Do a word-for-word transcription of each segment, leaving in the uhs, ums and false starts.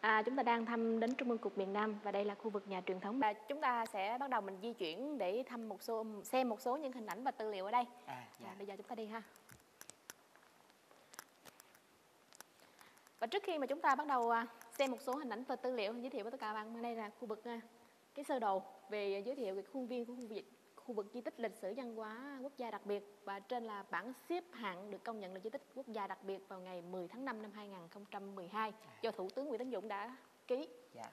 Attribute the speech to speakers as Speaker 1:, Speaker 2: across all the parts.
Speaker 1: À, chúng ta đang thăm đến Trung ương Cục miền Nam và đây là khu vực nhà truyền thống. Và chúng ta sẽ bắt đầu mình di chuyển để thăm một số xem một số những hình ảnh và tư liệu ở đây. À, dạ. à, bây giờ chúng ta đi ha. Và trước khi mà chúng ta bắt đầu xem một số hình ảnh và tư liệu giới thiệu với tất cả các bạn, đây là khu vực cái sơ đồ về giới thiệu về khuôn viên của khu vực khu vực di tích lịch sử văn hóa quốc gia đặc biệt, và trên là bảng xếp hạng được công nhận là di tích quốc gia đặc biệt vào ngày mười tháng năm năm hai nghìn không trăm mười hai do Thủ tướng Nguyễn Tấn Dũng đã ký. Yeah.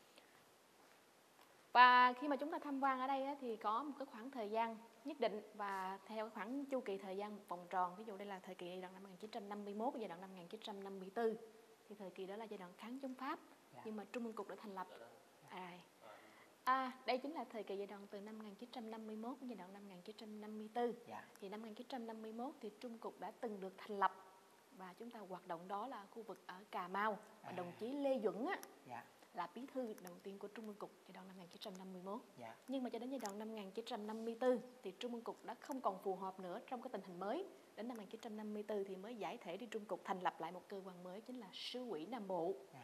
Speaker 1: Và khi mà chúng ta tham quan ở đây thì có một cái khoảng thời gian nhất định và theo khoảng chu kỳ thời gian một vòng tròn. Ví dụ đây là thời kỳ giai đoạn năm một nghìn chín trăm năm mươi mốt, giai đoạn năm một nghìn chín trăm năm mươi tư, thì thời kỳ đó là giai đoạn kháng chống Pháp. Yeah. Nhưng mà Trung ương Cục đã thành lập. À, À, đây chính là thời kỳ giai đoạn từ năm một nghìn chín trăm năm mươi mốt đến giai đoạn năm một nghìn chín trăm năm mươi tư. Dạ. Thì năm một nghìn chín trăm năm mươi mốt thì Trung Cục đã từng được thành lập và chúng ta hoạt động đó là khu vực ở Cà Mau. Và à. đồng chí Lê Duẩn á, dạ. là bí thư đầu tiên của Trung ương Cục giai đoạn năm một nghìn chín trăm năm mươi mốt. Dạ. Nhưng mà cho đến giai đoạn năm một nghìn chín trăm năm mươi tư thì Trung ương Cục đã không còn phù hợp nữa trong cái tình hình mới. Đến năm một nghìn chín trăm năm mươi tư thì mới giải thể đi Trung Cục, thành lập lại một cơ quan mới chính là Sứ ủy Nam Bộ. À.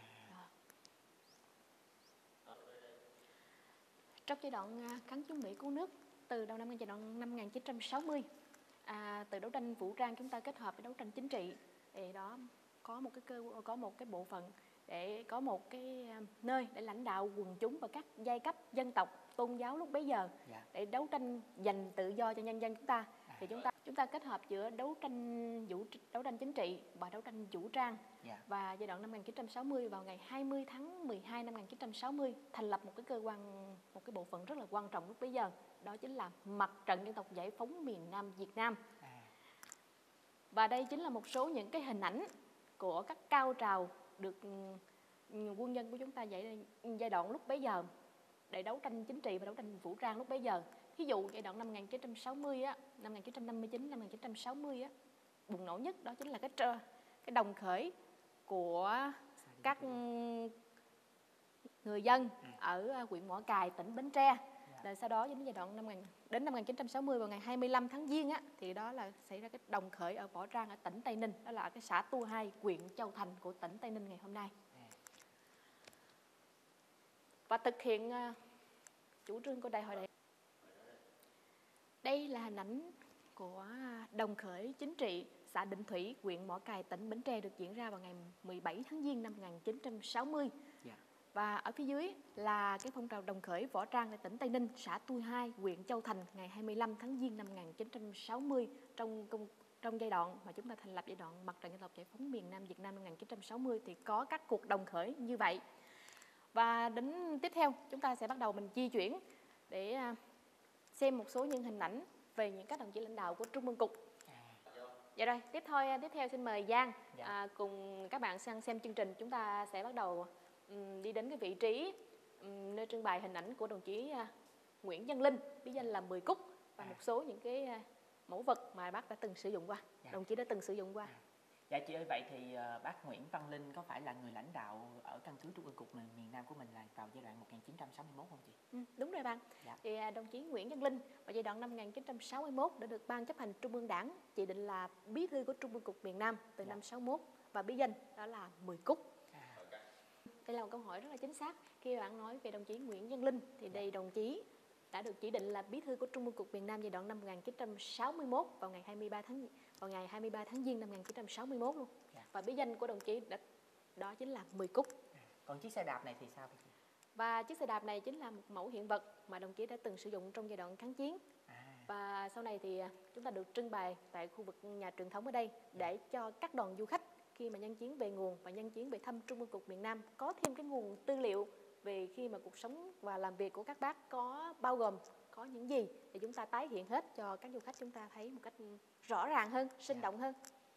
Speaker 1: Trong giai đoạn kháng chống Mỹ cứu nước từ đầu năm giai đoạn năm một nghìn chín trăm sáu mươi, à, từ đấu tranh vũ trang chúng ta kết hợp với đấu tranh chính trị, thì đó có một cái cơ có một cái bộ phận để có một cái nơi để lãnh đạo quần chúng và các giai cấp dân tộc tôn giáo lúc bấy giờ, dạ. để đấu tranh giành tự do cho nhân dân chúng ta. Thì chúng ta chúng ta kết hợp giữa đấu tranh vũ đấu tranh chính trị và đấu tranh vũ trang. Yeah. Và giai đoạn năm một nghìn chín trăm sáu mươi, vào ngày hai mươi tháng mười hai năm một nghìn chín trăm sáu mươi thành lập một cái cơ quan, một cái bộ phận rất là quan trọng lúc bấy giờ, đó chính là Mặt trận Dân tộc Giải phóng miền Nam Việt Nam. À. Và đây chính là một số những cái hình ảnh của các cao trào được quân nhân của chúng ta dạy giai đoạn lúc bấy giờ để đấu tranh chính trị và đấu tranh vũ trang lúc bấy giờ. Ví dụ giai đoạn năm một nghìn chín trăm sáu mươi á, năm một nghìn chín trăm năm mươi chín, năm một nghìn chín trăm sáu mươi á, bùng nổ nhất đó chính là cái cái đồng khởi của các người dân ở huyện Mỏ Cày, tỉnh Bến Tre. Rồi sau đó đến giai đoạn năm đến năm một nghìn chín trăm sáu mươi, vào ngày hai mươi lăm tháng Giêng á, thì đó là xảy ra cái đồng khởi ở Võ Trang ở tỉnh Tây Ninh, đó là ở cái xã Tu Hai, huyện Châu Thành của tỉnh Tây Ninh ngày hôm nay. Và thực hiện uh, chủ trương của đại hội đại. Đây là hình ảnh của đồng khởi chính trị xã Định Thủy, huyện Mỏ Cày, tỉnh Bến Tre được diễn ra vào ngày mười bảy tháng Giêng năm một nghìn chín trăm sáu mươi. Yeah. Và ở phía dưới là cái phong trào đồng khởi võ trang tại tỉnh Tây Ninh, xã Tu Hai, huyện Châu Thành ngày hai mươi lăm tháng Giêng năm một nghìn chín trăm sáu mươi, trong công trong giai đoạn mà chúng ta thành lập giai đoạn Mặt trận Dân tộc Giải phóng miền Nam Việt Nam năm một nghìn chín trăm sáu mươi thì có các cuộc đồng khởi như vậy. Và đến tiếp theo chúng ta sẽ bắt đầu mình di chuyển để xem một số những hình ảnh về những các đồng chí lãnh đạo của Trung ương Cục. Dạ rồi, tiếp thôi tiếp theo xin mời Giang dạ. à, cùng các bạn sang xem chương trình. Chúng ta sẽ bắt đầu um, đi đến cái vị trí um, nơi trưng bày hình ảnh của đồng chí uh, Nguyễn Văn Linh, bí danh là Mười Cúc, và à. một số những cái uh, mẫu vật mà bác đã từng sử dụng qua, dạ. đồng chí đã từng sử dụng qua. À.
Speaker 2: Dạ chị ơi, vậy thì uh, bác Nguyễn Văn Linh có phải là người lãnh đạo ở căn cứ Trung ương Cục miền, miền Nam của mình là vào giai đoạn một nghìn chín trăm sáu mươi mốt không chị?
Speaker 1: Ừ, đúng rồi bạn. Dạ. Thì uh, đồng chí Nguyễn Văn Linh vào giai đoạn năm một nghìn chín trăm sáu mươi mốt đã được Ban chấp hành Trung ương Đảng chỉ định là bí thư của Trung ương Cục miền Nam từ dạ. năm sáu mốt, và bí danh đó là Mười Cúc. À. Đây là một câu hỏi rất là chính xác. Khi bạn nói về đồng chí Nguyễn Văn Linh thì dạ. đây đồng chí đã được chỉ định là bí thư của Trung ương Cục miền Nam giai đoạn năm một nghìn chín trăm sáu mươi mốt vào ngày hai mươi ba tháng vào ngày hai mươi ba tháng Giêng năm một nghìn chín trăm sáu mươi mốt luôn. Dạ. Và bí danh của đồng chí đã, đó chính là Mười Cúc.
Speaker 2: À. Còn chiếc xe đạp này thì sao vậy chị?
Speaker 1: Và chiếc xe đạp này chính là một mẫu hiện vật mà đồng chí đã từng sử dụng trong giai đoạn kháng chiến. À. Và sau này thì chúng ta được trưng bày tại khu vực nhà truyền thống ở đây để cho các đoàn du khách khi mà nhân chuyến về nguồn và nhân chuyến về thăm Trung ương Cục miền Nam có thêm cái nguồn tư liệu về khi mà cuộc sống và làm việc của các bác có bao gồm có những gì, thì chúng ta tái hiện hết cho các du khách chúng ta thấy một cách rõ ràng hơn, sinh động hơn.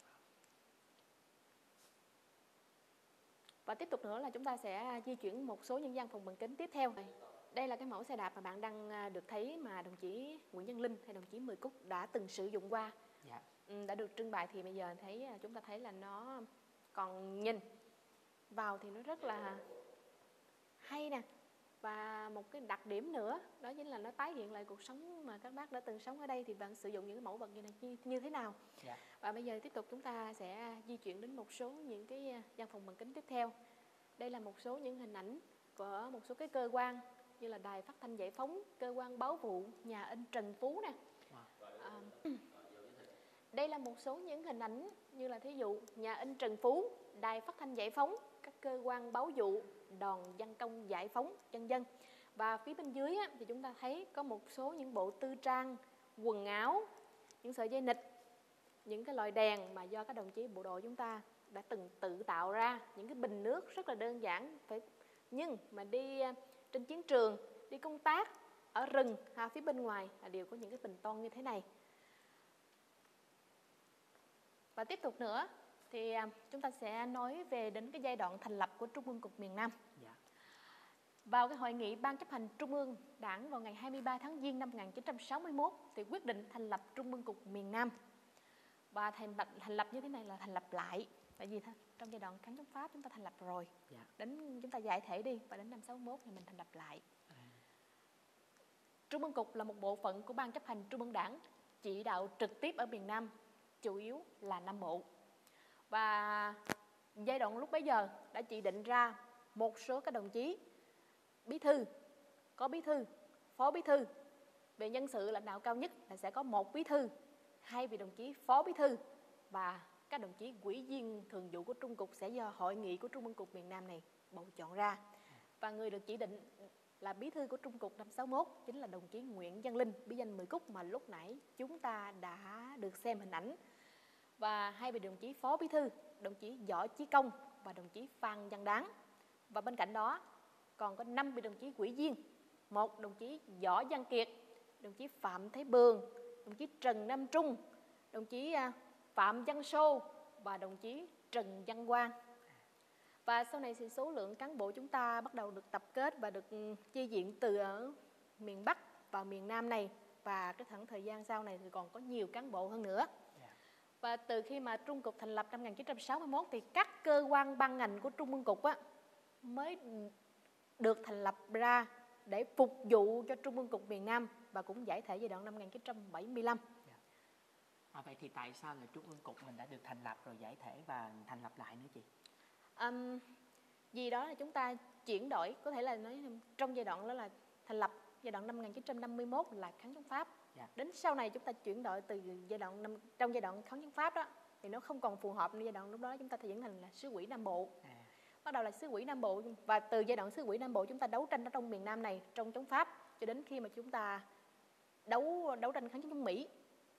Speaker 1: Và tiếp tục nữa là chúng ta sẽ di chuyển một số những gian phòng bằng kính tiếp theo. Đây là cái mẫu xe đạp mà bạn đang được thấy mà đồng chí Nguyễn Văn Linh hay đồng chí Mười Cúc đã từng sử dụng qua. Dạ. Đã được trưng bày thì bây giờ thấy chúng ta thấy là nó còn nhìn vào thì nó rất là hay nè. Và một cái đặc điểm nữa đó chính là nó tái hiện lại cuộc sống mà các bác đã từng sống ở đây, thì bạn sử dụng những cái mẫu vật như này như, như thế nào. Yeah. Và bây giờ tiếp tục chúng ta sẽ di chuyển đến một số những cái gian phòng bằng kính tiếp theo. Đây là một số những hình ảnh của một số cái cơ quan như là Đài Phát thanh Giải phóng, cơ quan báo vụ, nhà in Trần Phú nè. À, đây là một số những hình ảnh như là thí dụ nhà in Trần Phú, Đài Phát thanh Giải phóng, các cơ quan báo vụ, đoàn văn công giải phóng, vân vân. Và phía bên dưới á, thì chúng ta thấy có một số những bộ tư trang, quần áo, những sợi dây nịt, những cái loại đèn mà do các đồng chí bộ đội chúng ta đã từng tự tạo ra, những cái bình nước rất là đơn giản, phải nhưng mà đi trên chiến trường, đi công tác ở rừng ha, phía bên ngoài là đều có những cái bình to như thế này. Và tiếp tục nữa thì chúng ta sẽ nói về đến cái giai đoạn thành lập của Trung ương Cục miền Nam.
Speaker 2: Dạ.
Speaker 1: Vào cái hội nghị Ban chấp hành Trung ương Đảng vào ngày hai mươi ba tháng Giêng năm một nghìn chín trăm sáu mươi mốt thì quyết định thành lập Trung ương Cục miền Nam. Và thành lập, thành lập như thế này là thành lập lại. Tại vì trong giai đoạn kháng chống Pháp chúng ta thành lập rồi.
Speaker 2: Dạ.
Speaker 1: Đến chúng ta giải thể đi và đến năm sáu mươi mốt thì mình thành lập lại.
Speaker 2: À.
Speaker 1: Trung ương Cục là một bộ phận của Ban chấp hành Trung ương Đảng chỉ đạo trực tiếp ở miền Nam, chủ yếu là Nam Bộ. Và giai đoạn lúc bấy giờ đã chỉ định ra một số các đồng chí bí thư, có bí thư, phó bí thư. Về nhân sự lãnh đạo cao nhất là sẽ có một bí thư, hai vị đồng chí phó bí thư và các đồng chí ủy viên thường vụ của Trung Cục sẽ do hội nghị của Trung ương Cục miền Nam này bầu chọn ra. Và người được chỉ định là bí thư của Trung Cục năm sáu mốt chính là đồng chí Nguyễn Văn Linh, bí danh Mười Cúc mà lúc nãy chúng ta đã được xem hình ảnh. Và hai vị đồng chí phó bí thư, đồng chí Võ Chí Công và đồng chí Phan Văn Đáng. Và bên cạnh đó còn có năm vị đồng chí ủy viên, một đồng chí Võ Văn Kiệt, đồng chí Phạm Thế Bường, đồng chí Trần Nam Trung, đồng chí Phạm Văn Sô và đồng chí Trần Văn Quang. Và sau này thì số lượng cán bộ chúng ta bắt đầu được tập kết và được chi viện từ ở miền Bắc vào miền Nam này. Và cái khoảng thời gian sau này thì còn có nhiều cán bộ hơn nữa. Và từ khi mà Trung Cục thành lập năm một nghìn chín trăm sáu mươi mốt thì các cơ quan ban ngành của Trung ương Cục á, mới được thành lập ra để phục vụ cho Trung ương Cục miền Nam và cũng giải thể giai đoạn năm một nghìn chín trăm bảy mươi lăm.
Speaker 2: À, vậy thì tại sao là Trung ương Cục mình đã được thành lập rồi giải thể và thành lập lại nữa chị?
Speaker 1: Um, vì đó là chúng ta chuyển đổi, có thể là nói trong giai đoạn đó là thành lập giai đoạn năm một nghìn chín trăm năm mươi mốt là kháng chống Pháp. Dạ. Đến sau này chúng ta chuyển đổi từ giai đoạn năm, trong giai đoạn kháng chống Pháp đó thì nó không còn phù hợp với giai đoạn lúc đó chúng ta chuyển thành là xứ ủy Nam Bộ. À. Bắt đầu là xứ ủy Nam Bộ và từ giai đoạn xứ ủy Nam Bộ chúng ta đấu tranh ở trong miền Nam này trong chống Pháp cho đến khi mà chúng ta đấu đấu tranh kháng chống Mỹ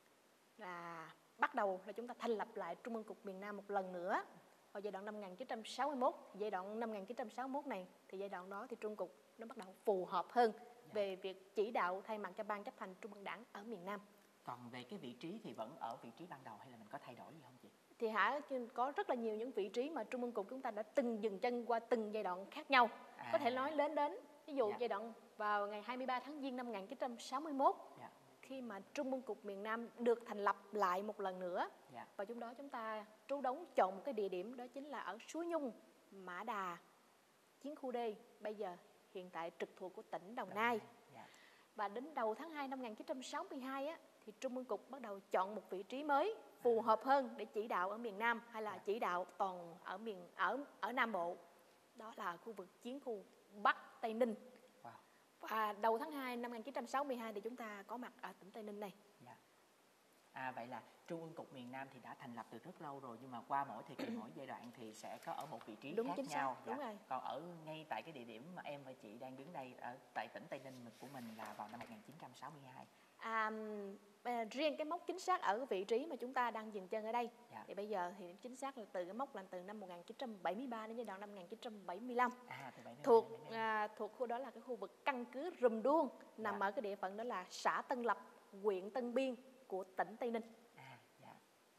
Speaker 1: là bắt đầu là chúng ta thành lập lại Trung ương Cục miền Nam một lần nữa vào giai đoạn năm một nghìn chín trăm sáu mươi mốt. Giai đoạn năm một nghìn chín trăm sáu mươi mốt này thì giai đoạn đó thì Trung Cục nó bắt đầu phù hợp hơn về việc chỉ đạo thay mặt cho Ban chấp hành Trung ương Đảng ở miền Nam.
Speaker 2: Còn về cái vị trí thì vẫn ở vị trí ban đầu hay là mình có thay đổi gì không chị?
Speaker 1: Thì hả, có rất là nhiều những vị trí mà Trung ương Cục chúng ta đã từng dừng chân qua từng giai đoạn khác nhau. À. Có thể nói đến đến ví dụ dạ. giai đoạn vào ngày hai mươi ba tháng Giêng năm một nghìn chín trăm sáu mươi mốt dạ. khi mà Trung ương Cục miền Nam được thành lập lại một lần nữa dạ. và trong đó chúng ta trú đóng chọn một cái địa điểm đó chính là ở Suối Nhung, Mã Đà, chiến khu D, bây giờ hiện tại trực thuộc của tỉnh Đồng Nai. Dạ. Và đến đầu tháng hai năm một nghìn chín trăm sáu mươi hai á, thì Trung ương Cục bắt đầu chọn một vị trí mới phù hợp hơn để chỉ đạo ở miền Nam hay là chỉ đạo toàn ở miền ở ở Nam Bộ. Đó là khu vực chiến khu Bắc Tây Ninh. Wow. Và đầu tháng hai năm một nghìn chín trăm sáu mươi hai thì chúng ta có mặt ở tỉnh Tây Ninh này.
Speaker 2: Dạ. À, vậy là Trung ương Cục miền Nam thì đã thành lập từ rất lâu rồi, nhưng mà qua mỗi thời kỳ mỗi giai đoạn thì sẽ có ở một vị trí
Speaker 1: đúng,
Speaker 2: khác
Speaker 1: chính
Speaker 2: nhau.
Speaker 1: Xác, đúng
Speaker 2: dạ.
Speaker 1: rồi.
Speaker 2: Còn ở ngay tại cái địa điểm mà em và chị đang đứng đây ở tại tỉnh Tây Ninh của mình là vào năm một nghìn chín trăm sáu mươi hai.
Speaker 1: À, riêng cái mốc chính xác ở cái vị trí mà chúng ta đang dừng chân ở đây dạ. thì bây giờ thì chính xác là từ cái mốc là từ năm một nghìn chín trăm bảy mươi ba đến giai đoạn năm một nghìn chín trăm bảy mươi lăm. À, từ bảy mươi ba thuộc đến bảy mươi lăm. À, thuộc khu đó là cái khu vực căn cứ Rùm Đuông nằm dạ. ở cái địa phận đó là xã Tân Lập, huyện Tân Biên của tỉnh Tây Ninh. À, dạ.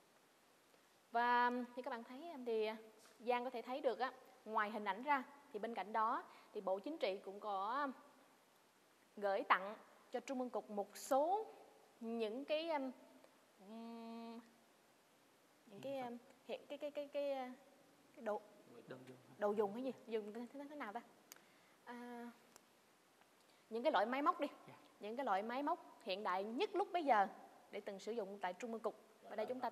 Speaker 1: Và như các bạn thấy thì Giang có thể thấy được á, ngoài hình ảnh ra thì bên cạnh đó thì Bộ Chính trị cũng có gửi tặng cho Trung ương Cục một số những cái um, những cái um, hiện cái cái cái cái cái đồ đồ dùng hay gì dùng thế, thế nào ta à, những cái loại máy móc đi yeah. những cái loại máy móc hiện đại nhất lúc bấy giờ để từng sử dụng tại Trung ương Cục. Và đây chúng ta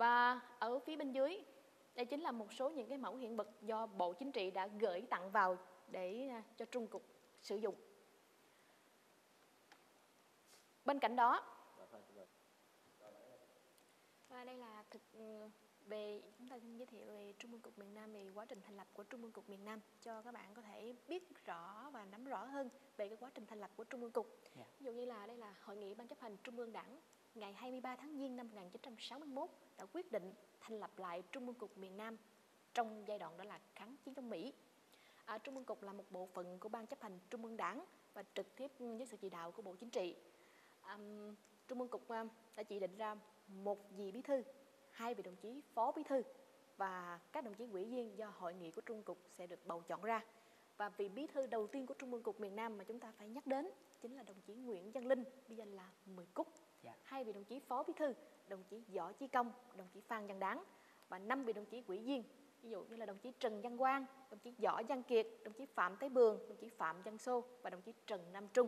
Speaker 1: Và ở phía bên dưới, đây chính là một số những cái mẫu hiện vật do Bộ Chính trị đã gửi tặng vào để à, cho Trung Cục sử dụng. Bên cạnh đó, và đây là thực về chúng ta giới thiệu về Trung ương Cục miền Nam, về quá trình thành lập của Trung ương Cục miền Nam cho các bạn có thể biết rõ và nắm rõ hơn về cái quá trình thành lập của Trung ương Cục. Yeah. Ví dụ như là đây là Hội nghị Ban chấp hành Trung ương Đảng ngày hai mươi ba tháng Giêng năm một nghìn chín trăm sáu mươi mốt đã quyết định thành lập lại Trung ương Cục miền Nam trong giai đoạn đó là kháng chiến chống Mỹ. À, Trung ương Cục là một bộ phận của Ban chấp hành Trung ương Đảng và trực tiếp với sự chỉ đạo của Bộ Chính trị. À, Trung ương Cục đã chỉ định ra một vị bí thư, hai vị đồng chí phó bí thư và các đồng chí ủy viên do hội nghị của Trung ương Cục sẽ được bầu chọn ra. Và vị bí thư đầu tiên của Trung ương Cục miền Nam mà chúng ta phải nhắc đến chính là đồng chí Nguyễn Văn Linh, biệt danh là Mười Cúc. Yeah. Hai vị đồng chí phó bí thư, đồng chí Võ Chí Công, đồng chí Phan Văn Đáng và năm vị đồng chí ủy viên, ví dụ như là đồng chí Trần Văn Quang, đồng chí Võ Văn Kiệt, đồng chí Phạm Thế Bường, đồng chí Phạm Văn Sô và đồng chí Trần Nam Trung.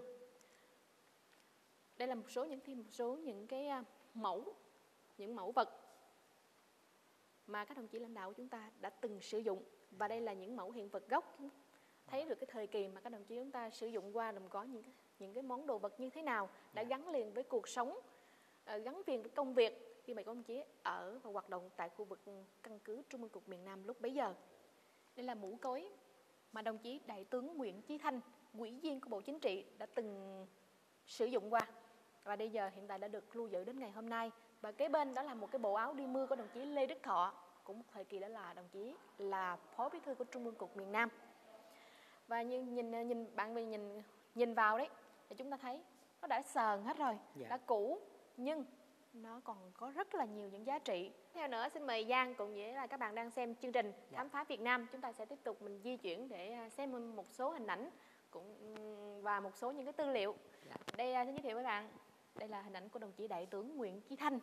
Speaker 1: Đây là một số những thêm một số những cái mẫu, những mẫu vật mà các đồng chí lãnh đạo của chúng ta đã từng sử dụng, và đây là những mẫu hiện vật gốc, thấy được cái thời kỳ mà các đồng chí chúng ta sử dụng qua, gồm có những cái, những cái món đồ vật như thế nào đã gắn liền với cuộc sống, gắn liền với công việc khi mà các đồng chí ở và hoạt động tại khu vực căn cứ Trung ương Cục miền Nam lúc bấy giờ. Đây là mũ cối mà đồng chí Đại tướng Nguyễn Chí Thanh, ủy viên của Bộ Chính trị đã từng sử dụng qua, và bây giờ hiện tại đã được lưu giữ đến ngày hôm nay. Và kế bên đó là một cái bộ áo đi mưa của đồng chí Lê Đức Thọ, cũng một thời kỳ đó là đồng chí là phó bí thư của Trung ương Cục miền Nam. Và nhìn nhìn nhìn bạn mình nhìn nhìn vào đấy thì chúng ta thấy nó đã sờn hết rồi, dạ. đã cũ, nhưng nó còn có rất là nhiều những giá trị. Theo nữa xin mời Giang cùng với là các bạn đang xem chương trình dạ. Khám phá Việt Nam, chúng ta sẽ tiếp tục mình di chuyển để xem một số hình ảnh cũng và một số những cái tư liệu. Dạ. Đây xin giới thiệu với bạn. Đây là hình ảnh của đồng chí Đại tướng Nguyễn Chí Thanh.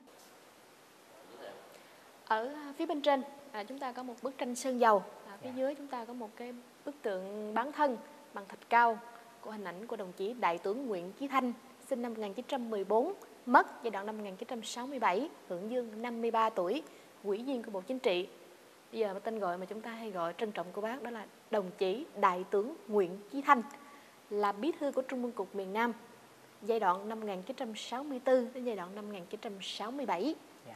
Speaker 1: Ở phía bên trên à, chúng ta có một bức tranh sơn dầu. Ở phía yeah. dưới chúng ta có một cái bức tượng bán thân bằng thạch cao của hình ảnh của đồng chí Đại tướng Nguyễn Chí Thanh, sinh năm một nghìn chín trăm mười bốn, mất giai đoạn năm một nghìn chín trăm sáu mươi bảy, hưởng dương năm mươi ba tuổi, ủy viên của Bộ Chính trị. Bây giờ tên gọi mà chúng ta hay gọi trân trọng của bác đó là đồng chí Đại tướng Nguyễn Chí Thanh, là bí thư của Trung ương Cục miền Nam giai đoạn năm một nghìn chín trăm sáu mươi tư đến giai đoạn năm một nghìn chín trăm sáu mươi bảy. Yeah.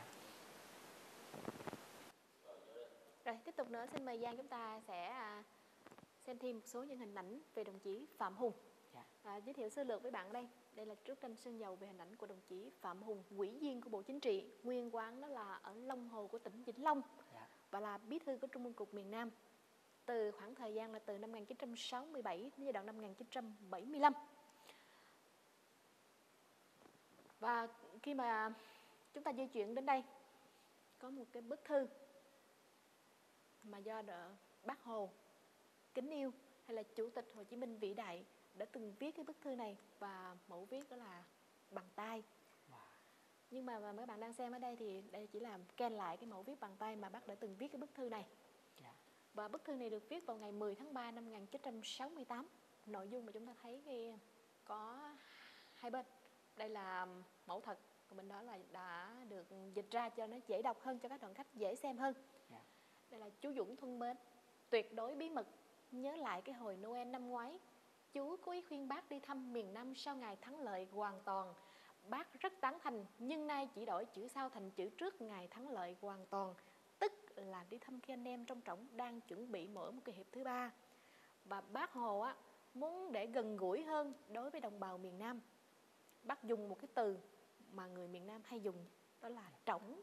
Speaker 1: Rồi tiếp tục nữa xin mời Giang, chúng ta sẽ xem thêm một số những hình ảnh về đồng chí Phạm Hùng. Yeah. À, giới thiệu sơ lược với bạn ở đây. Đây là bức tranh sơn dầu về hình ảnh của đồng chí Phạm Hùng, ủy viên của Bộ Chính trị, nguyên quán đó là ở Long Hồ của tỉnh Vĩnh Long. Yeah. Và là bí thư của Trung ương Cục miền Nam từ khoảng thời gian là từ năm một nghìn chín trăm sáu mươi bảy đến giai đoạn năm một nghìn chín trăm bảy mươi lăm. Và khi mà chúng ta di chuyển đến đây, có một cái bức thư mà do đỡ Bác Hồ kính yêu hay là Chủ tịch Hồ Chí Minh vĩ đại đã từng viết cái bức thư này, và mẫu viết đó là bằng tay. Wow. Nhưng mà, mà mấy bạn đang xem ở đây thì đây chỉ là scan lại cái mẫu viết bằng tay mà bác đã từng viết cái bức thư này. Yeah. Và bức thư này được viết vào ngày mười tháng ba năm một nghìn chín trăm sáu mươi tám. Nội dung mà chúng ta thấy cái có hai bên. Đây là mẫu thật, còn bên đó là đã được dịch ra cho nó dễ đọc hơn, cho các đoàn khách dễ xem hơn. Yeah. Đây là chú Dũng thân mến, tuyệt đối bí mật, nhớ lại cái hồi Noel năm ngoái, chú cố ý khuyên bác đi thăm miền Nam sau ngày thắng lợi hoàn toàn. Bác rất tán thành, nhưng nay chỉ đổi chữ sau thành chữ trước ngày thắng lợi hoàn toàn, tức là đi thăm khi anh em trong trọng đang chuẩn bị mở một cái hiệp thứ ba. Và bác Hồ á, muốn để gần gũi hơn đối với đồng bào miền Nam, bác dùng một cái từ mà người miền Nam hay dùng, đó là trỏng.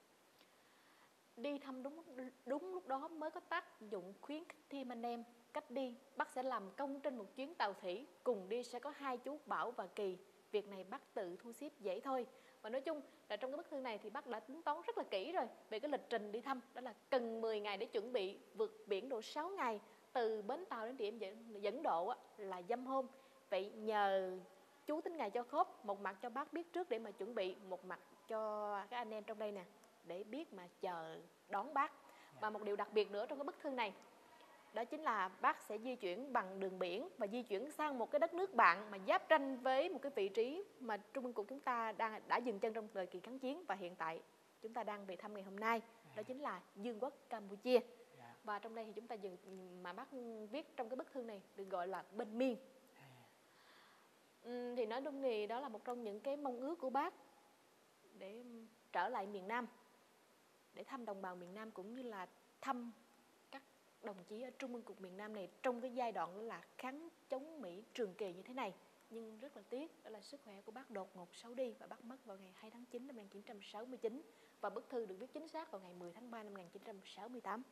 Speaker 1: Đi thăm đúng, đúng lúc đó mới có tác dụng khuyến khích thêm anh em. Cách đi, bác sẽ làm công trên một chuyến tàu thủy, cùng đi sẽ có hai chú Bảo và Kỳ. Việc này bác tự thu xếp dễ thôi. Và nói chung là trong cái bức thư này thì bác đã tính toán rất là kỹ rồi về cái lịch trình đi thăm. Đó là cần mười ngày để chuẩn bị, vượt biển độ sáu ngày, từ bến tàu đến điểm dẫn độ á, là dăm hôm. Vậy nhờ chú tính ngày cho khớp, một mặt cho bác biết trước để mà chuẩn bị, một mặt cho các anh em trong đây nè để biết mà chờ đón bác. Và một điều đặc biệt nữa trong cái bức thư này, đó chính là bác sẽ di chuyển bằng đường biển và di chuyển sang một cái đất nước bạn mà giáp ranh với một cái vị trí mà Trung ương Cục chúng ta đang đã dừng chân trong thời kỳ kháng chiến và hiện tại chúng ta đang về thăm ngày hôm nay, đó chính là Dương quốc Campuchia.
Speaker 2: Dạ.
Speaker 1: Và trong đây thì chúng ta dừng mà bác viết trong cái bức thư này được gọi là bên miên.
Speaker 2: À.
Speaker 1: Uhm, thì nói đúng thì đó là một trong những cái mong ước của bác để trở lại miền Nam, để thăm đồng bào miền Nam cũng như là thăm các đồng chí ở Trung ương cục miền Nam này trong cái giai đoạn đó là kháng chống Mỹ trường kỳ như thế này. Nhưng rất là tiếc đó là sức khỏe của bác đột ngột xấu đi và bác mất vào ngày hai tháng chín năm một nghìn chín trăm sáu mươi chín, và bức thư được viết chính xác vào ngày mười tháng ba năm một nghìn chín trăm sáu mươi tám.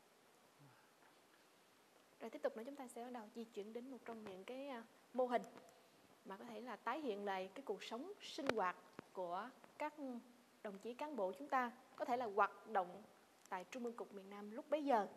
Speaker 1: Rồi tiếp tục nữa chúng ta sẽ bắt đầu di chuyển đến một trong những cái mô hình mà có thể là tái hiện lại cái cuộc sống sinh hoạt của các đồng chí cán bộ chúng ta, có thể là hoạt động tại Trung ương cục miền Nam lúc bấy giờ.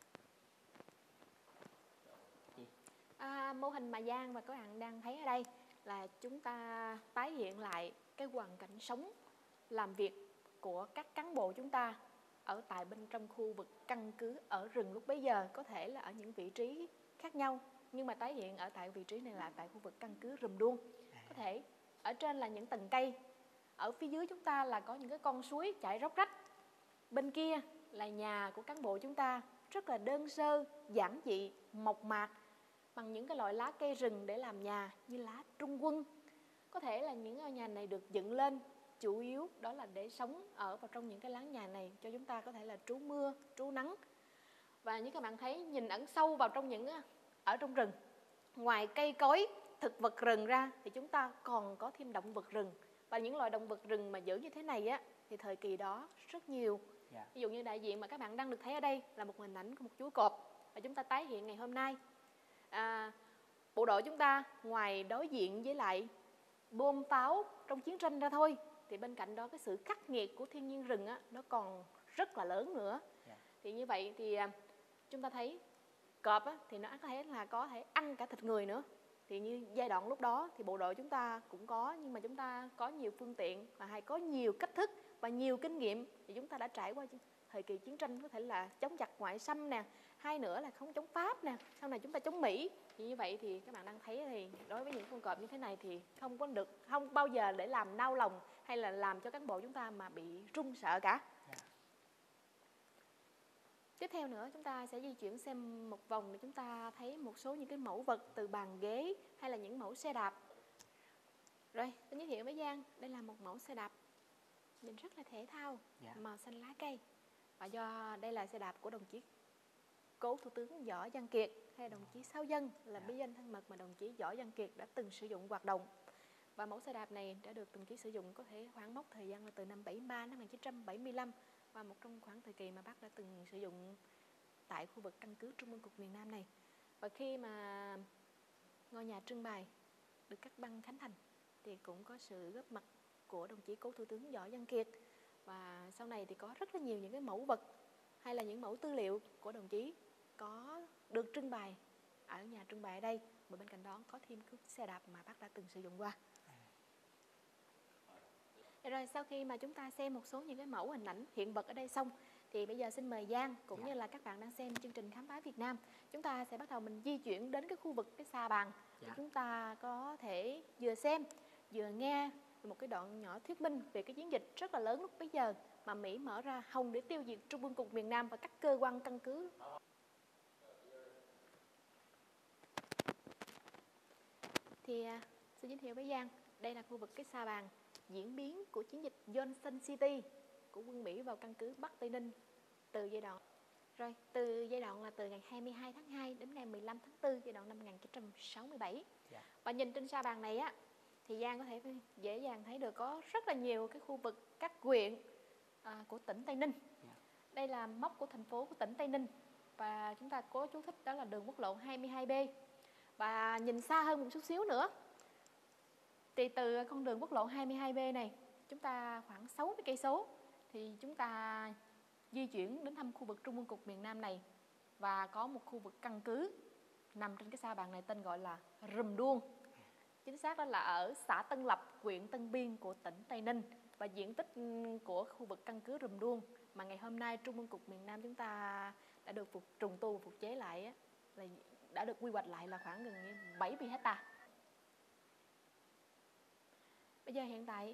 Speaker 1: À, mô hình mà Giang và các bạn đang thấy ở đây là chúng ta tái hiện lại cái hoàn cảnh sống, làm việc của các cán bộ chúng ta ở tại bên trong khu vực căn cứ ở rừng lúc bấy giờ, có thể là ở những vị trí khác nhau, nhưng mà tái hiện ở tại vị trí này là tại khu vực căn cứ Rùm Đuông. Có thể ở trên là những tầng cây, ở phía dưới chúng ta là có những cái con suối chảy róc rách, bên kia là nhà của cán bộ chúng ta rất là đơn sơ, giản dị, mộc mạc, bằng những cái loại lá cây rừng để làm nhà như lá trung quân. Có thể là những ngôi nhà này được dựng lên chủ yếu đó là để sống ở vào trong những cái láng nhà này, cho chúng ta có thể là trú mưa, trú nắng. Và như các bạn thấy, nhìn ẩn sâu vào trong những ở trong rừng, ngoài cây cối, thực vật rừng ra thì chúng ta còn có thêm động vật rừng. Và những loài động vật rừng mà giữ như thế này á thì thời kỳ đó rất nhiều. Yeah. Ví dụ như đại diện mà các bạn đang được thấy ở đây là một hình ảnh của một chú cọp và chúng ta tái hiện ngày hôm nay. À, bộ đội chúng ta ngoài đối diện với lại bom pháo trong chiến tranh ra thôi, thì bên cạnh đó cái sự khắc nghiệt của thiên nhiên rừng á, nó còn rất là lớn nữa. Yeah. Thì như vậy thì chúng ta thấy cọp á, thì nó có thể là có thể ăn cả thịt người nữa. Thì như giai đoạn lúc đó thì bộ đội chúng ta cũng có, nhưng mà chúng ta có nhiều phương tiện và hay có nhiều cách thức và nhiều kinh nghiệm, thì chúng ta đã trải qua thời kỳ chiến tranh, có thể là chống giặc ngoại xâm nè, hai nữa là không chống Pháp nè, sau này chúng ta chống Mỹ. Thì như vậy thì các bạn đang thấy thì đối với những con cọp như thế này thì không có được, không bao giờ để làm nao lòng hay là làm cho cán bộ chúng ta mà bị run sợ cả. Yeah. Tiếp theo nữa chúng ta sẽ di chuyển xem một vòng để chúng ta thấy một số những cái mẫu vật từ bàn ghế hay là những mẫu xe đạp. Rồi, tôi giới thiệu với Giang, đây là một mẫu xe đạp nhìn rất là thể thao, yeah, màu xanh lá cây. Và do đây là xe đạp của đồng chí cố Thủ tướng Võ Văn Kiệt hay đồng chí Sáu Dân, là bí danh thân mật mà đồng chí Võ Văn Kiệt đã từng sử dụng hoạt động. Và mẫu xe đạp này đã được đồng chí sử dụng có thể khoảng mốc thời gian là từ năm bảy mươi ba năm một nghìn chín trăm bảy mươi lăm, và một trong khoảng thời kỳ mà bác đã từng sử dụng tại khu vực căn cứ Trung ương cục miền Nam này. Và khi mà ngôi nhà trưng bày được cắt băng khánh thành thì cũng có sự góp mặt của đồng chí cố Thủ tướng Võ Văn Kiệt. Và sau này thì có rất là nhiều những cái mẫu vật hay là những mẫu tư liệu của đồng chí có được trưng bày ở nhà trưng bày ở đây. Và bên cạnh đó có thêm cái xe đạp mà bác đã từng sử dụng qua. Rồi sau khi mà chúng ta xem một số những cái mẫu hình ảnh hiện vật ở đây xong, thì bây giờ xin mời Giang cũng yeah. như là các bạn đang xem chương trình Khám phá Việt Nam, chúng ta sẽ bắt đầu mình di chuyển đến cái khu vực cái sa bàn. Yeah. Để chúng ta có thể vừa xem vừa nghe một cái đoạn nhỏ thuyết minh về cái chiến dịch rất là lớn lúc bấy giờ mà Mỹ mở ra hòng để tiêu diệt Trung ương cục miền Nam và các cơ quan căn cứ. Thì à, xin giới thiệu với Giang, đây là khu vực cái sa bàn diễn biến của chiến dịch Johnson City của quân Mỹ vào căn cứ Bắc Tây Ninh từ giai đoạn rồi từ giai đoạn là từ ngày hai mươi hai tháng hai đến ngày mười lăm tháng tư giai đoạn năm một nghìn chín trăm sáu mươi bảy. Yeah. Và nhìn trên sa bàn này á thì Giang có thể dễ dàng thấy được có rất là nhiều cái khu vực các huyện à, của tỉnh Tây Ninh. Yeah. Đây là mốc của thành phố của tỉnh Tây Ninh và chúng ta có chú thích đó là đường quốc lộ hai mươi hai B. Và nhìn xa hơn một chút xíu nữa thì từ con đường quốc lộ hai mươi hai B này chúng ta khoảng sáu mươi cây số thì chúng ta di chuyển đến thăm khu vực Trung ương cục miền Nam này, và có một khu vực căn cứ nằm trên cái sa bàn này tên gọi là Rùm Đuông. Chính xác đó là ở xã Tân Lập, huyện Tân Biên của tỉnh Tây Ninh. Và diện tích của khu vực căn cứ Rùm Đuông mà ngày hôm nay Trung ương cục miền Nam chúng ta đã được phục trùng tu phục chế lại á, là đã được quy hoạch lại là khoảng gần bảy mươi héc ta. Bây giờ hiện tại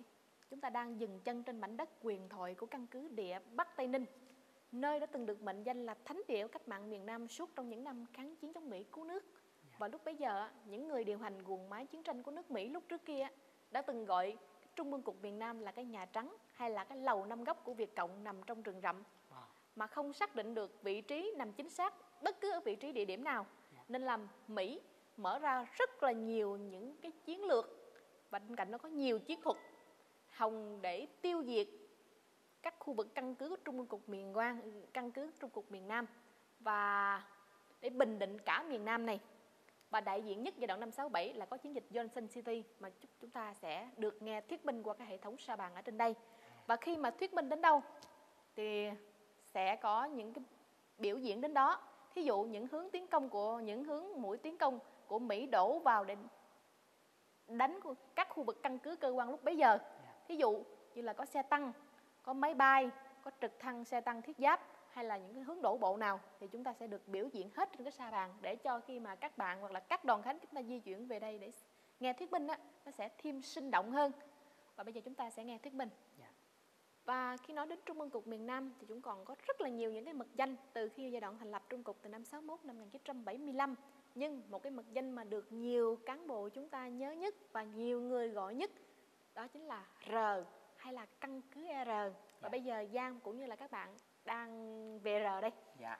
Speaker 1: chúng ta đang dừng chân trên mảnh đất huyền thoại của căn cứ địa Bắc Tây Ninh, nơi đã từng được mệnh danh là thánh địa của cách mạng miền Nam suốt trong những năm kháng chiến chống Mỹ cứu nước. Và lúc bấy giờ, những người điều hành guồng máy chiến tranh của nước Mỹ lúc trước kia đã từng gọi Trung ương cục miền Nam là cái Nhà Trắng hay là cái lầu năm góc của Việt Cộng nằm trong rừng rậm, mà không xác định được vị trí nằm chính xác bất cứ ở vị trí địa điểm nào. Nên là Mỹ mở ra rất là nhiều những cái chiến lược, và bên cạnh đó có nhiều chiến thuật hòng để tiêu diệt các khu vực căn cứ của Trung ương cục miền Nam, căn cứ Trung cục miền Nam, và để bình định cả miền Nam này. Và đại diện nhất giai đoạn năm sáu bảy là có chiến dịch Johnson City, mà chúng ta sẽ được nghe thuyết minh qua cái hệ thống sa bàn ở trên đây. Và khi mà thuyết minh đến đâu thì sẽ có những cái biểu diễn đến đó. Thí dụ những hướng tiến công của những hướng mũi tiến công của Mỹ đổ vào để đánh các khu vực căn cứ cơ quan lúc bấy giờ. Thí dụ như là có xe tăng, có máy bay, có trực thăng, xe tăng thiết giáp, hay là những cái hướng đổ bộ nào thì chúng ta sẽ được biểu diễn hết trên cái sa bàn, để cho khi mà các bạn hoặc là các đoàn khánh chúng ta di chuyển về đây để nghe thuyết minh á, nó sẽ thêm sinh động hơn. Và bây giờ chúng ta sẽ nghe thuyết minh.
Speaker 2: Yeah.
Speaker 1: Và khi nói đến Trung ương cục miền Nam thì chúng còn có rất là nhiều những cái mật danh từ khi giai đoạn thành lập Trung cục từ năm sáu mốt năm một nghìn chín trăm bảy mươi lăm. Nhưng một cái mật danh mà được nhiều cán bộ chúng ta nhớ nhất và nhiều người gọi nhất đó chính là R, hay là căn cứ R. Và
Speaker 2: Dạ.
Speaker 1: bây giờ Giang cũng như là các bạn đang về R đây.
Speaker 2: Dạ.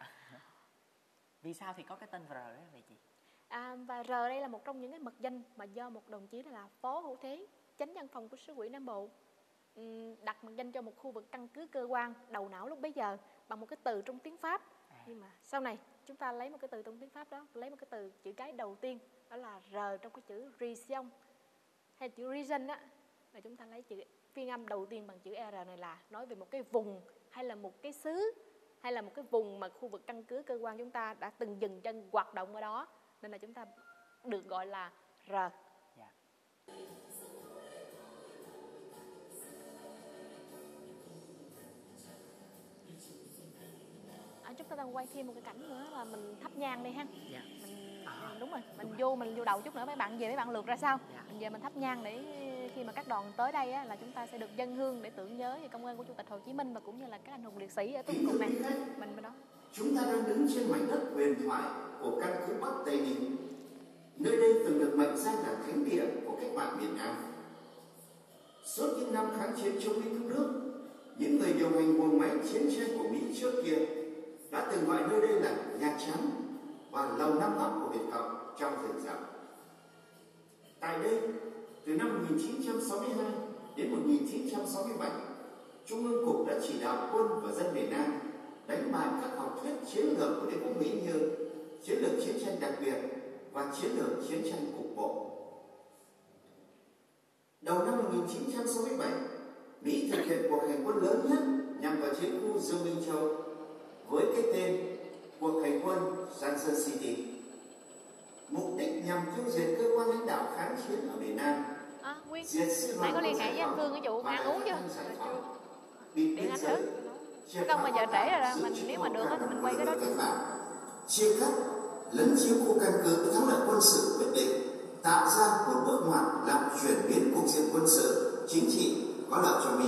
Speaker 2: Vì sao thì có cái tên R đó vậy chị?
Speaker 1: À, và R đây là một trong những cái mật danh mà do một đồng chí là Phó Hữu Thế, chánh văn phòng của Sứ ủy Nam Bộ, đặt mật danh cho một khu vực căn cứ cơ quan đầu não lúc bấy giờ bằng một cái từ trong tiếng Pháp. À. Nhưng mà sau này chúng ta lấy một cái từ trong tiếng Pháp đó, lấy một cái từ chữ cái đầu tiên đó là R trong cái chữ region hay chữ region á, và chúng ta lấy chữ phiên âm đầu tiên bằng chữ R này là nói về một cái vùng hay là một cái xứ hay là một cái vùng mà khu vực căn cứ cơ quan chúng ta đã từng dừng chân hoạt động ở đó, nên là chúng ta được gọi là R.
Speaker 2: Dạ.
Speaker 1: À, chúng ta đang quay thêm một cái cảnh nữa là mình thắp nhang đi ha.
Speaker 2: Dạ.
Speaker 1: Mình,
Speaker 2: À.
Speaker 1: đúng rồi, mình vô mình vô đầu chút nữa mấy bạn về mấy bạn lượt ra sau.
Speaker 2: Dạ.
Speaker 1: Mình về mình thắp nhang để khi mà các đoàn tới đây á, là chúng ta sẽ được dâng hương để tưởng nhớ về công ơn của Chủ tịch Hồ Chí Minh và cũng như là các anh hùng liệt sĩ ở Trung cục này. Mình bên đó.
Speaker 3: Chúng ta đang đứng trên mảnh đất huyền thoại của căn cứ Bắc Tây Ninh. Nơi đây từng được mệnh danh là thánh địa của cách mạng miền Nam. Suốt những năm kháng chiến chống Mỹ cứu nước, những người điều hành guồng máy chiến tranh của Mỹ trước kia đã từng gọi nơi đây là Nhà Trắng và lầu năm góc của Việt Cộng trong rừng rậm. Tại đây, từ năm một nghìn chín trăm sáu mươi hai đến một nghìn chín trăm sáu mươi bảy, Trung ương Cục đã chỉ đạo quân và dân miền Nam đánh bại các học thuyết chiến lược của đế quốc Mỹ như chiến lược chiến tranh đặc biệt và chiến lược chiến tranh cục bộ. Đầu năm một nghìn chín trăm sáu mươi bảy, Mỹ thực hiện cuộc hành quân lớn nhất nhằm vào chiến khu Dương Minh Châu với cái tên cuộc hành quân Johnson City. Mục đích nhằm tiêu diệt cơ quan lãnh đạo kháng chiến ở miền Nam.
Speaker 1: À, Nguyên,
Speaker 3: Diệt
Speaker 1: bạn có liên hệ với anh Vương cái vụ ăn uống chưa? Điện anh thử. Không mà giờ trễ rồi, mình nếu mà được thì mình quay cái đó chứ.
Speaker 3: Chia cắt, lấn chiếm khu căn cứ thắng lợi quân sự quyết định, tạo ra một bước ngoặt làm chuyển biến cục diện quân sự, chính trị có lợi cho Mỹ.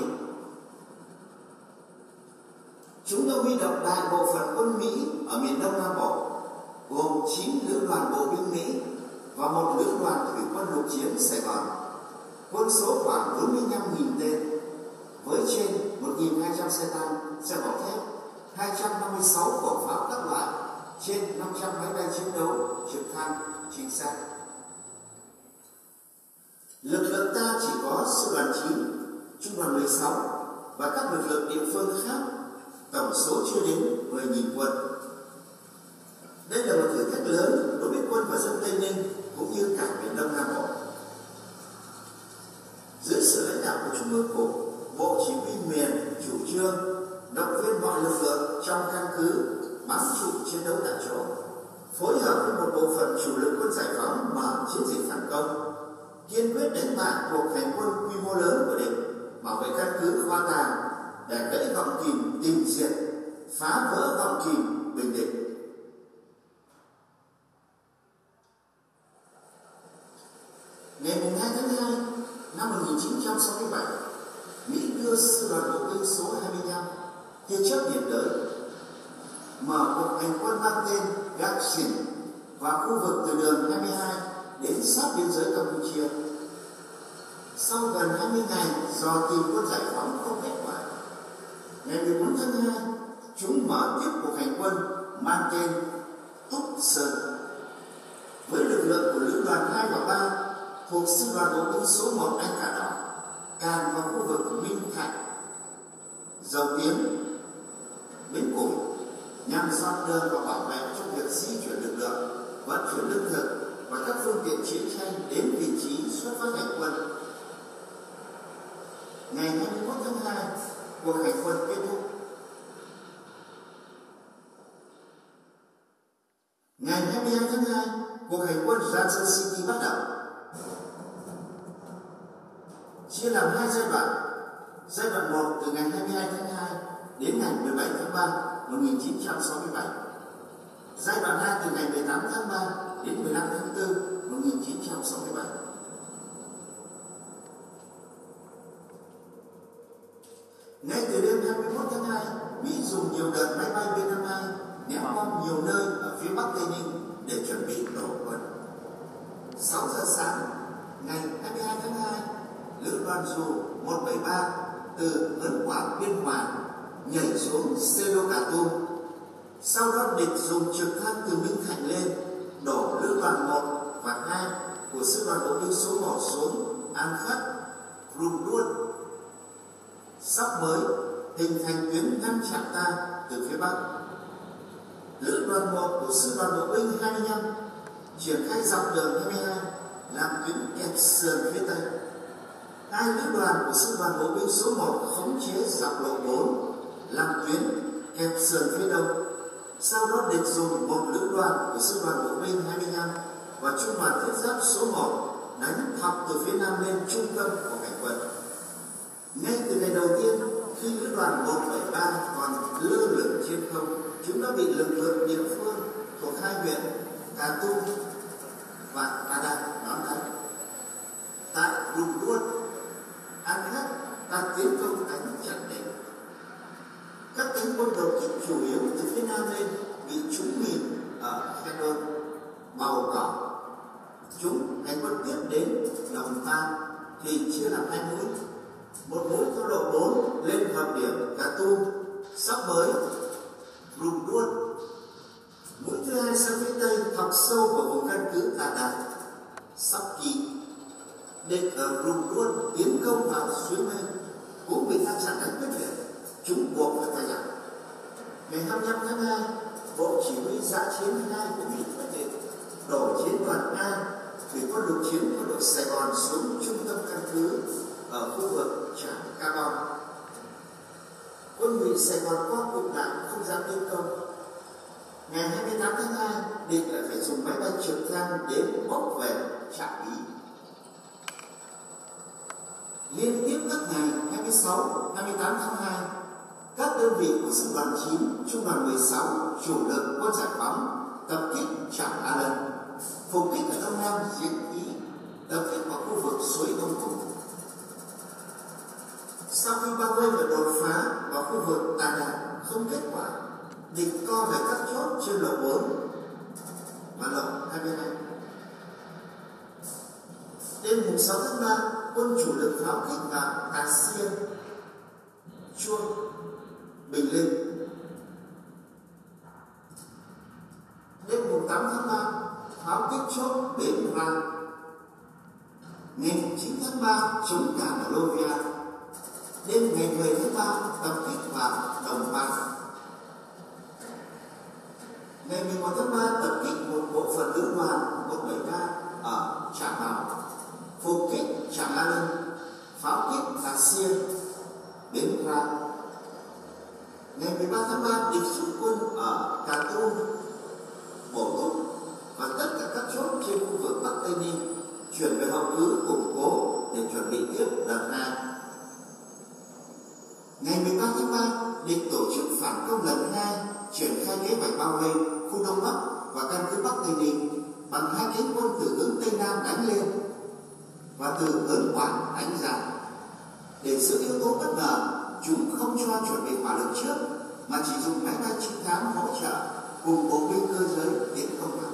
Speaker 3: Chúng đã huy động đại bộ phận quân Mỹ ở miền Đông Nam Bộ, gồm chín lữ đoàn bộ binh Mỹ và một lữ đoàn thủy quân lục chiến Sài Gòn, quân số khoảng bốn mươi lăm nghìn tên, với trên một nghìn hai trăm xe tăng, xe bọc thép, hai trăm năm mươi sáu khẩu pháo các loại, trên năm trăm máy bay chiến đấu, trực thăng, trinh sát. Lực lượng ta chỉ có sư đoàn chín, trung đoàn mười sáu và các lực lượng địa phương khác, tổng số chưa đến mười nghìn quân. Đây là một thử thách lớn đối với quân và dân Tây Ninh cũng như cả miền Đông Nam Bộ. Dưới sự lãnh đạo của Trung ương Cục, Bộ Chỉ huy miền chủ trương động viên mọi lực lượng trong căn cứ bám trụ chiến đấu tại chỗ, phối hợp với một bộ phận chủ lực quân giải phóng mở chiến dịch phản công, kiên quyết đánh bại cuộc hành quân quy mô lớn của địch, bảo vệ căn cứ Khoa Tàng để gãy gọng kìm tìm diệt, phá vỡ gọng kìm bình định. Ngày hai tháng hai năm một nghìn chín trăm sáu mươi bảy, Mỹ đưa sư đoàn bộ binh số hai mươi lăm tia chớp nhiệt đới mở cuộc hành quân mang tên Gatsin vào khu vực từ đường hai mươi hai đến sát biên giới Campuchia. Sau gần hai mươi ngày dò tìm quân giải phóng không kết quả, ngày mười bốn tháng hai, chúng mở tiếp cuộc hành quân mang tên Túc Sơn với lực lượng của lữ đoàn hai và ba thuộc sư đoàn bộ binh số một Anh Cả Đỏ tràn vào khu vực Minh Thạnh, Dầu Tiếng, Bến Củi nhằm dọn đường và bảo vệ cho việc di chuyển lực lượng, vận chuyển lương thực và các phương tiện chiến tranh đến vị trí xuất phát hành quân. Ngày hai mươi mốt tháng hai, cuộc hành quân kết thúc. Ngày hai mươi hai tháng hai, cuộc hành quân Johnson City bắt đầu. Chia làm hai giai đoạn. Giai đoạn một từ ngày hai mươi hai tháng hai đến ngày mười bảy tháng ba năm một nghìn chín trăm sáu mươi bảy. Giai đoạn hai từ ngày mười tám tháng ba đến mười lăm tháng tư năm một nghìn chín trăm sáu mươi bảy. Ngay từ đêm hai mươi mốt tháng hai, Mỹ dùng nhiều đợt máy bay B năm mươi hai ném bom nhiều nơi ở phía Bắc Tây Ninh để chuẩn bị đổ quân. sáu giờ sáng ngày hai mươi hai tháng hai, lữ đoàn dù một bảy ba từ Hớn Quản, Biên Hòa nhảy xuống Sê Đô Cà Tum. Sau đó địch dùng trực thăng từ Minh Thạnh lên đổ lữ đoàn một và hai của sư đoàn bộ binh số một xuống An Khất, Rùm Đuôn. Sắp mới hình thành tuyến ngăn chặn ta từ phía Bắc. Lữ đoàn một của sư đoàn bộ binh hai mươi lăm triển khai dọc đường hai mươi hai làm tuyến kẹp sườn phía Tây. Hai lữ đoàn của sư đoàn bộ binh số một khống chế dọc lộ bốn làm tuyến kẹp sườn phía Đông. Sau đó địch dùng một lữ đoàn của sư đoàn bộ binh hai mươi lăm và trung đoàn thiết giáp số một đánh thọc từ phía Nam lên trung tâm của hành quân. Ngay từ ngày đầu tiên, khi lữ đoàn một bảy ba còn lơ lửng trên không, chúng đã bị lực lượng địa phương thuộc hai huyện Cà Tum và Bà Đà đón đánh. Tại Rùm Đuôn, An Khất ta tiến công đánh chặn địch. Các cánh quân đột kích chủ yếu từ phía Nam lên bị trúng mìn ở Khe Đôn, Bầu Cỏ. Chúng hành quân tiếp đến Đồng Tam thì chia làm hai mũi. Một mũi theo lộ bốn lên hợp điểm Cà Tum, Sóc Mới, Rùm Đuôn. Mũi thứ hai sang phía Tây thọc sâu vào vùng căn cứ Tà Đạt, Sóc Kỳ. Địch ở Rùm Đuôn tiến công vào Suối Mây cũng bị ta chặn đánh quyết liệt. Chúng buộc phải quay lại. Ngày hai mươi lăm tháng hai, bộ chỉ huy dã chiến hai của Mỹ quyết định đổ chiến đoàn A thủy quân lục chiến quân đội Sài Gòn xuống trung tâm căn cứ ở khu vực Trảng Ca Bong. Quân Ngụy Sài Gòn qua cụm lại không dám tiến công. Ngày hai mươi tám tháng hai, địch lại phải dùng máy bay trực thăng đến bốc về Trạm Ý. Liên tiếp các ngày hai mươi sáu, hai mươi tám tháng hai, các đơn vị của sư đoàn chín, trung đoàn mười sáu chủ lực quân giải phóng tập kích Trảng A Lân, phục kích ở Đông Nam Diễn Ý, tập kích vào khu vực suối Đông Cùng. Sau khi bao vây và đột phá vào khu vực Tà Đạt không kết quả, địch co về các chốt trên lộ bốn và lộ hai mươi hai. Đêm mùng sáu tháng ba, quân chủ lực pháo kích vào Tà Xiên, Chuông, Bình Linh. Đêm mùng tám tháng ba, pháo kích chốt Bến Rang. Ngày chín tháng ba, chống cản ở Lô Via. Đêm ngày mười tháng ba, tập kích vào Đồng Văn. Ngày mười một tháng ba, tập kích một bộ phận lữ đoàn một bảy ba ở Trảng Bàng, phục kích Trảng A Lân, pháo kích Tà Xiên, Bến Rang. Ngày mười ba tháng ba, địch rút quân ở Cà Tum, Bổ Túc và tất cả các chốt trên khu vực Bắc Tây Ninh chuyển về hậu cứ củng cố để chuẩn bị tiếp đợt hai. Ngày mười ba tháng ba, địch tổ chức phản công lần hai, triển khai kế hoạch bao vây khu Đông Bắc và căn cứ Bắc Tây Ninh bằng hai cánh quân từ hướng Tây Nam đánh lên và từ Hớn Quản đánh ra. Để giữ yếu tố bất ngờ, chúng không cho chuẩn bị hỏa lực trước, mà chỉ dùng máy bay trinh thám hỗ trợ cùng bộ binh cơ giới tiến công vào.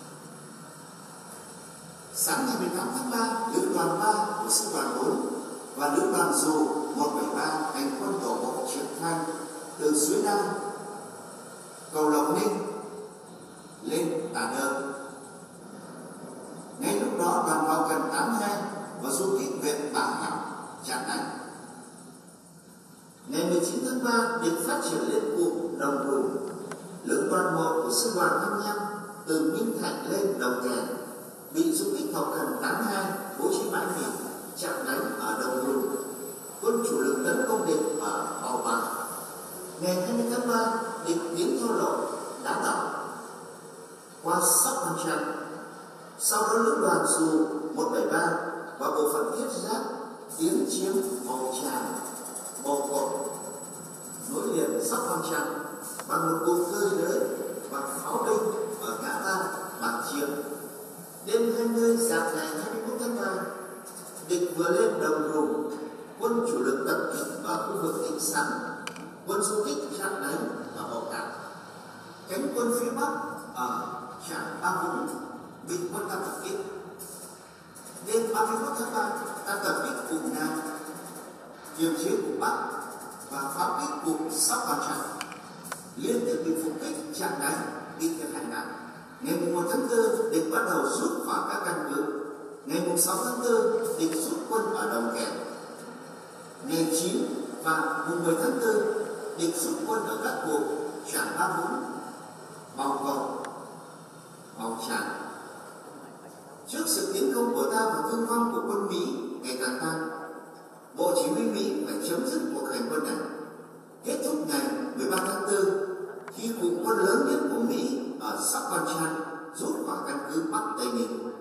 Speaker 3: Sáng ngày mười tám tháng ba, lữ đoàn ba của sư đoàn bốn và lữ đoàn dù một bảy ba hành quân đổ bộ trực thăng từ suối Nam, cầu Lộc Ninh lên Tà Nơn. Ngay lúc đó, đoàn hậu cần tám mươi hai và du kích huyện Bảo Hảo chặn đánh. Ngày mười chín tháng ba, địch phát triển lên cụm Đồng Rùng. Lữ đoàn một của sư đoàn năm mươi lăm từ Minh Thạnh lên Đồng Kèn bị du kích hậu cần tám mươi hai bố trí bãi nghỉ chặn đánh ở Đồng Rùng. Quân chủ lực tấn công địch ở Bào Bằng. Ngày hai mươi tháng ba, địch tiến theo lộ Đá Đỏ qua Sóc Văn Trăng. Sau đó lữ đoàn dù một bảy ba và bộ phận thiết giáp tiến chiếm Màu Tràng, Bầu Cột, nối liền Sóc Văn Trăng bằng một cuộc cơ giới và pháo binh ở ngã ba Bạc Chiếc. Đêm hai mươi sáng ngày hai mươi mốt tháng ba, địch vừa lên Đồng Rùng, quân chủ lực tập kích ở khu vực Định Sắn, quân du kích chặn đánh ở Bầu Cảng. Cánh quân phía Bắc ở Trảng Ba Vũng bị quân ta tập kích. Đêm ba mươi mốt tháng ba, ta tập kích cụm Nam, kiềm chế cụm Bắc và pháo kích cụm Sóc Văn Trăng. Liên tiếp bị phục kích chặn đánh, bị thiệt hại nặng. Ngày một tháng tư, địch bắt đầu rút khỏi các căn cứ. Ngày sáu tháng tư, địch rút quân ở Đồng Kèn. Ngày chín và mười tháng tư, địch rút quân ở các cụm Trảng Ba Vũng, Bào Cầu, Bào Tràng. Trước sự tiến công của ta và thương vong của quân Mỹ ngày càng tăng, Bộ Chỉ huy Mỹ phải chấm dứt cuộc hành quân này. Kết thúc ngày mười ba tháng tư, khi cụm quân lớn nhất của Mỹ ở Sóc Văn Trăng rút khỏi căn cứ Bắc Tây Ninh.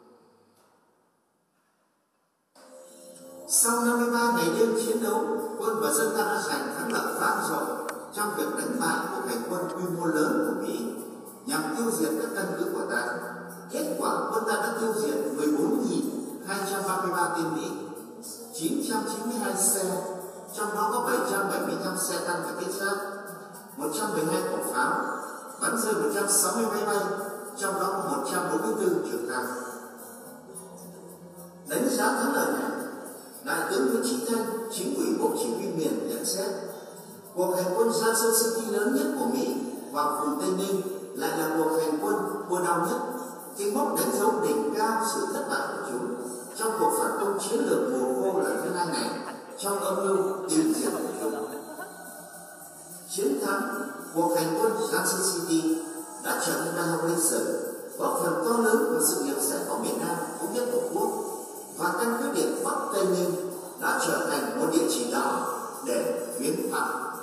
Speaker 3: Sau năm mươi ba ngày đêm chiến đấu, quân và dân ta đã giành thắng lợi vang dội trong việc đánh bại cuộc hành quân quy mô lớn của Mỹ nhằm tiêu diệt các căn cứ của ta. Kết quả, quân ta đã tiêu diệt mười bốn nghìn hai trăm ba mươi ba tên Mỹ, chín trăm chín mươi hai xe, trong đó có bảy trăm bảy mươi lăm xe tăng và thiết giáp, một trăm mười hai khẩu pháo, bắn rơi một trăm sáu mươi máy bay, trong đó có một trăm bốn mươi tư trực thăng. Đánh giá thắng lợi này, Đại tướng Nguyễn Chí Thanh, Chính ủy Bộ Chỉ huy miền nhận xét, cuộc hành quân Johnson City lớn nhất của Mỹ vào vùng Tây Ninh lại là cuộc hành quân thua đau nhất. Cái mốc đánh dấu đỉnh cao sự thất bại của chúng trong cuộc phản công chiến lược mùa khô lần thứ hai này trong âm mưu tiêu diệt của chúng. Chiến thắng cuộc hành quân Johnson City đã trở thành bài học lịch sử, góp phần to lớn vào sự nghiệp giải phóng miền Nam thống nhất Tổ quốc, và căn cứ địa Bắc Tây Ninh đã trở thành một địa chỉ đỏ để phiến phạt